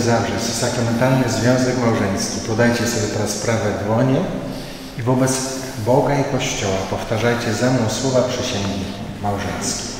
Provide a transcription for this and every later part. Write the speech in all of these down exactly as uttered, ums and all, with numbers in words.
zawrzeć sakramentalny związek małżeński, podajcie sobie teraz prawe dłonie i wobec Boga i Kościoła powtarzajcie za mną słowa przysięgi małżeńskiej.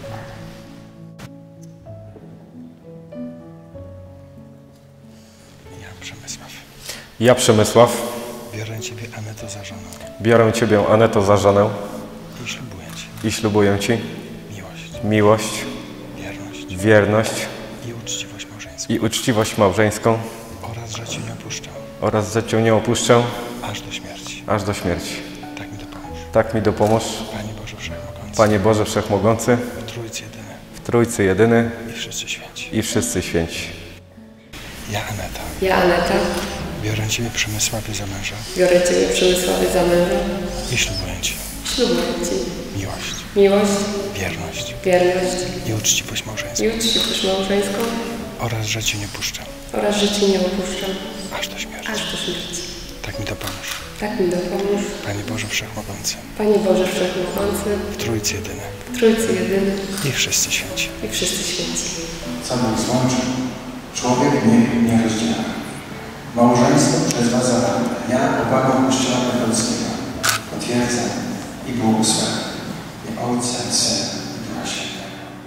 Ja, Przemysław, Ja, Przemysław, biorę Ciebie, Aneto, za żonę biorę Ciebie, Aneto, za żonę i ślubuję Ci i ślubuję Ci miłość, miłość, wierność wierność i uczciwość małżeńską i uczciwość małżeńską oraz, że Cię nie opuszczę oraz, że Cię nie opuszczę aż do śmierci. aż do śmierci. Tak mi dopomóż. Tak mi dopomóż, Panie Boże Wszechmogący, Panie Boże Wszechmogący, w Trójcy jedyny w Trójcy jedyny i wszyscy święci. i wszyscy święci. Ja, Aneta, Ja, Aneta, biorę Ciebie, Przemysławie, za męża biorę Ciebie, Przemysławie, za męża i ślubuję Ci ślubuję Ci miłość, miłość, wierność wierność i uczciwość małżeńską i uczciwość małżeńską oraz, że Cię nie puszczę oraz, że Cię nie opuszczam aż do śmierci. aż do śmierci. Tak mi dopomóż. Tak mi dopomóż, Panie Boże Wszechmogący, Panie Boże Wszechmogący, w Trójcy jedyny w Trójcy jedyny i wszyscy święci. i wszyscy święci. Co Bóg złączył, człowiek niech nie rozdziela. Małżeństwo przez Was zawarte. Ja powagą Kościoła katolickiego potwierdzam i błogosławię. W imię Ojca i Syna i Ducha Świętego.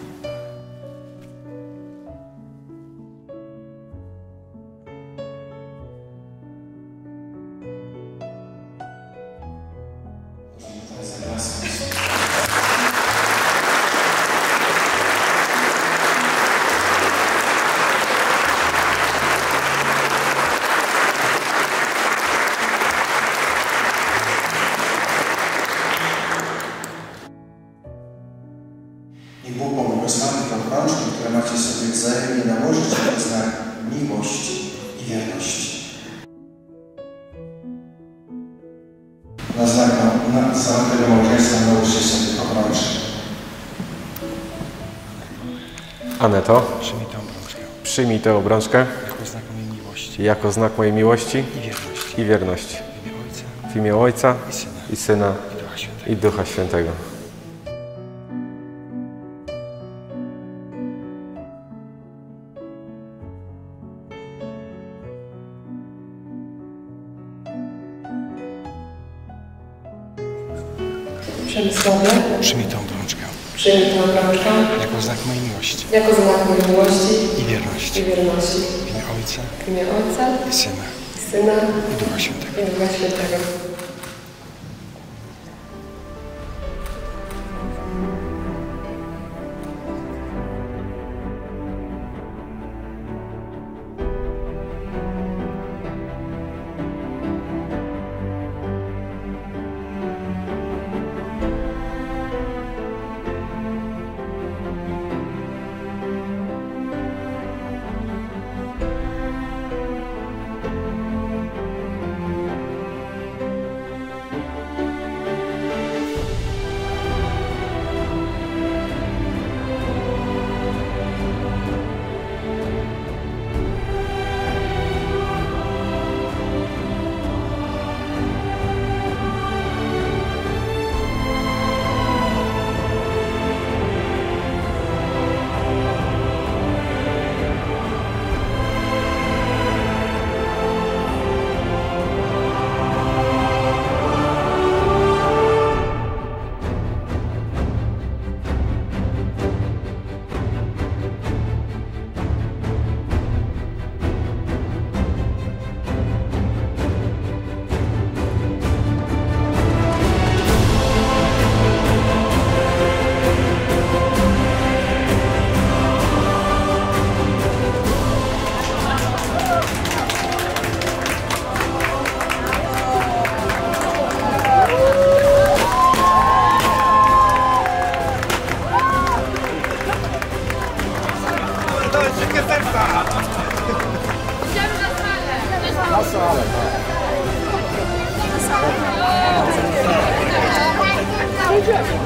Niech Bóg pobłogosławi tą rączkę, które macie sobie wzajemnie nałożyć na znak miłości i wierności. Na znak na, na samego małżeństwa nałożcie sobie obrączkę. Aneto, Przyjmij tę obrączkę przyjmij tę obrączkę jako znak mojej miłości jako znak mojej miłości i wierności i wierności. w imię Ojca W imię Ojca i Syna i Syna i Ducha Świętego. i Ducha Świętego. Przemysławie, Przyjmij tę obrączkę przyjmij tę obrączkę jako znak mojej miłości jako znak mojej miłości i wierności i wierności w imię Ojca w imię Ojca i Syna i Syna i Ducha Świętego. i Ducha Świętego. Na salę. Na salę.